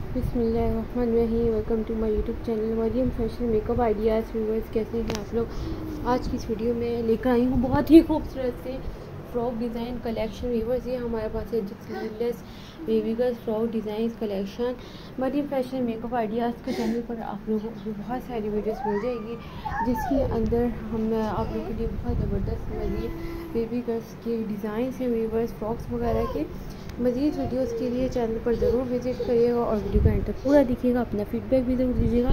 बिस्मिल्लाहिर्रहमानिर्रहीम। Welcome to my YouTube channel Mariam fashion makeup ideas. Viewers, कैसे हैं आप लोग? आज की इस वीडियो में लेकर आई हूँ बहुत ही खूबसूरत से फ्रॉक डिज़ाइन कलेक्शन। व्यूअर्स, ये हमारे पास है sleeveless baby girl frock design collection. Mariam fashion makeup ideas के चैनल पर आप लोगों को बहुत सारी वीडियोस मिल जाएगी, जिसके अंदर हम आप लोगों के लिए बहुत ज़बरदस्त मज़ीद बेबी गर्ल्स के डिज़ाइन हैं, व्यूअर्स फ्रॉक्स वगैरह के। मज़ीद वीडियोस के लिए चैनल पर ज़रूर विज़िट करिएगा और वीडियो का एंड तक पूरा देखिएगा। अपना फीडबैक भी ज़रूर दीजिएगा।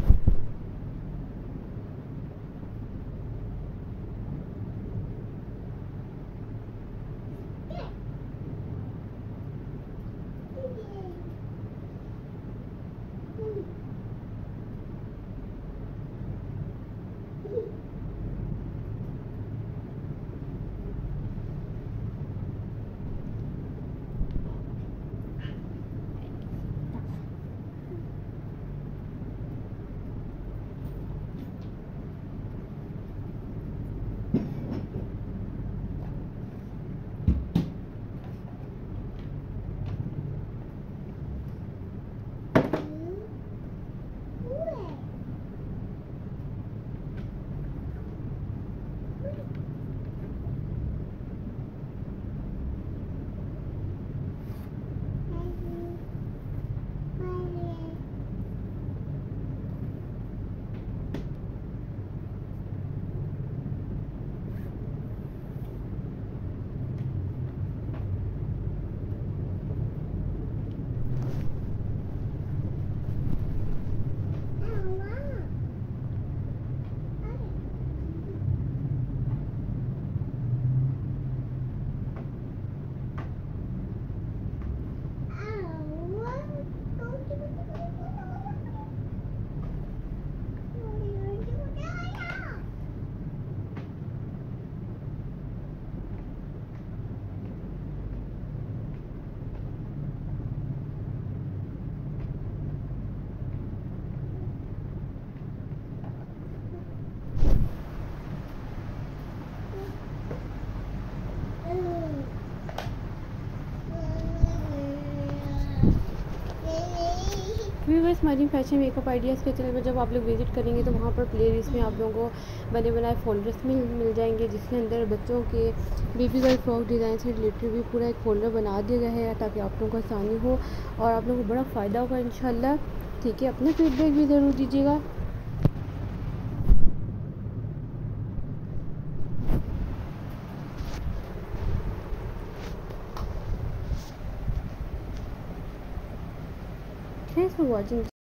Viewers, Mariam fashion makeup ideas के चैनल पर जब आप लोग विजिट करेंगे तो वहाँ पर प्ले लिस्ट में आप लोगों को बने बनाए फोल्डर्स मिल जाएंगे, जिसके अंदर बच्चों के बेबी गर्ल फ्रॉक डिज़ाइन से रिलेटेड भी पूरा एक फोल्डर बना दिया गया है, ताकि आप लोगों को आसानी हो और आप लोगों को बड़ा फ़ायदा होगा इंशाल्लाह। ठीक है, अपना फीडबैक भी ज़रूर दीजिएगा। Thanks for watching.